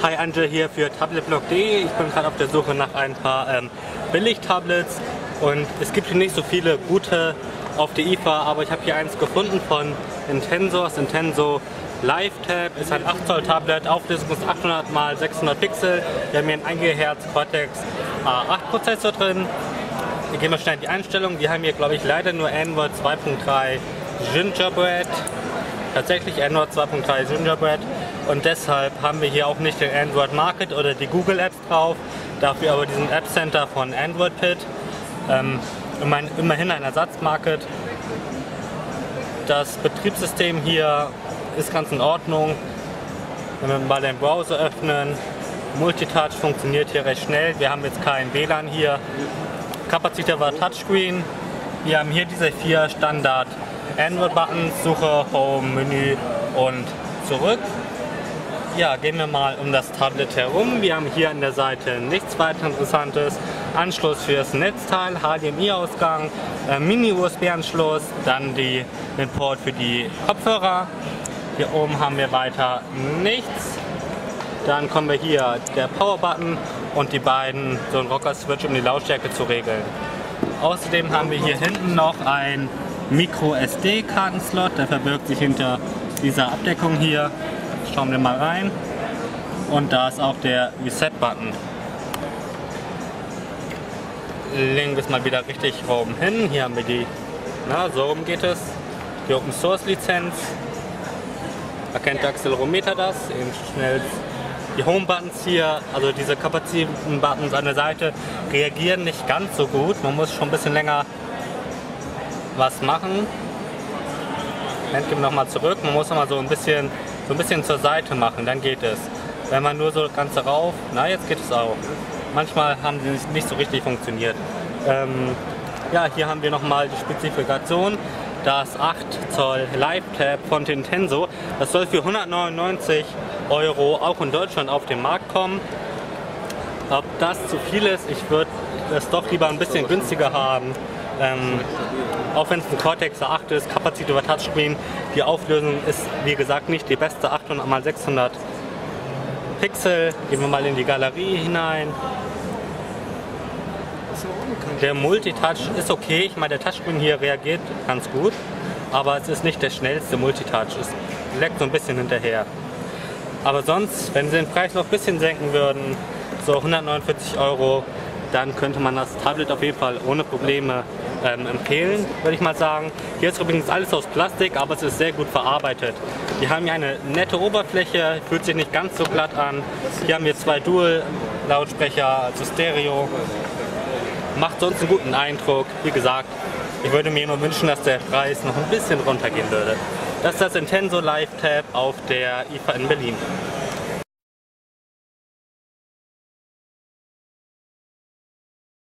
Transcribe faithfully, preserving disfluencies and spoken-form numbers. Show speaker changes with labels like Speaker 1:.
Speaker 1: Hi, Angel hier für tabletblog punkt de. Ich bin gerade auf der Suche nach ein paar ähm, Billig-Tablets und es gibt hier nicht so viele gute auf der I F A, aber ich habe hier eins gefunden von Intenso. Das Intenso Live-Tab ist ein acht Zoll Tablet, Auflösung ist achthundert mal sechshundert Pixel. Wir haben hier einen ein Gigahertz Cortex A acht Prozessor drin. Hier gehen wir schnell in die Einstellungen. Wir haben hier, glaube ich, leider nur Android zwei Punkt drei Gingerbread. Tatsächlich Android zwei Punkt drei Gingerbread. Und deshalb haben wir hier auch nicht den Android Market oder die Google Apps drauf. Dafür aber diesen App Center von Android Pit. Ähm, immerhin ein Ersatzmarket. Das Betriebssystem hier ist ganz in Ordnung. Wenn wir mal den Browser öffnen, Multitouch funktioniert hier recht schnell. Wir haben jetzt kein W L A N hier. Kapazität war Touchscreen. Wir haben hier diese vier Standard Android-Buttons, Suche, Home, Menü und zurück. Ja, gehen wir mal um das Tablet herum. Wir haben hier an der Seite nichts weiter Interessantes. Anschluss fürs Netzteil, H D M I-Ausgang, äh, Mini-U S B-Anschluss, dann die, den Port für die Kopfhörer. Hier oben haben wir weiter nichts. Dann kommen wir hier der Power-Button und die beiden, so ein Rocker-Switch, um die Lautstärke zu regeln. Außerdem haben wir hier hinten noch ein Micro S D-Kartenslot, der verbirgt sich hinter dieser Abdeckung hier. Schauen wir mal rein. Und da ist auch der Reset-Button. Legen wir es mal wieder richtig oben hin. Hier haben wir die, na, so rum geht es, die Open Source Lizenz. Erkennt der Accelerometer das, eben schnell die Home-Buttons hier, also diese kapazitiven Buttons an der Seite reagieren nicht ganz so gut. Man muss schon ein bisschen länger was machen. Dann gehen wir nochmal zurück. Man muss nochmal so ein bisschen so ein bisschen zur Seite machen, dann geht es. Wenn man nur so das Ganze rauf, na jetzt geht es auch. Manchmal haben sie nicht so richtig funktioniert. Ähm, ja, hier haben wir nochmal die Spezifikation. Das acht Zoll Live-Tab von Intenso. Das soll für hundertneunundneunzig Euro auch in Deutschland auf den Markt kommen. Ob das zu viel ist, ich würde es doch lieber ein bisschen günstiger haben. Ähm, auch wenn es ein Cortex A acht ist, Kapazität über Touchscreen, die Auflösung ist wie gesagt nicht die beste, achthundert mal sechshundert Pixel. Gehen wir mal in die Galerie hinein. Der Multitouch ist okay, ich meine der Touchscreen hier reagiert ganz gut, aber es ist nicht der schnellste Multitouch, es leckt so ein bisschen hinterher. Aber sonst, wenn sie den Preis noch ein bisschen senken würden, so hundertneunundvierzig Euro, dann könnte man das Tablet auf jeden Fall ohne Probleme ähm, empfehlen, würde ich mal sagen. Hier ist übrigens alles aus Plastik, aber es ist sehr gut verarbeitet. Wir haben hier eine nette Oberfläche, fühlt sich nicht ganz so glatt an. Hier haben wir zwei Dual-Lautsprecher, also Stereo. Macht sonst einen guten Eindruck. Wie gesagt, ich würde mir nur wünschen, dass der Preis noch ein bisschen runtergehen würde. Das ist das Intenso Live-Tab auf der I F A in Berlin.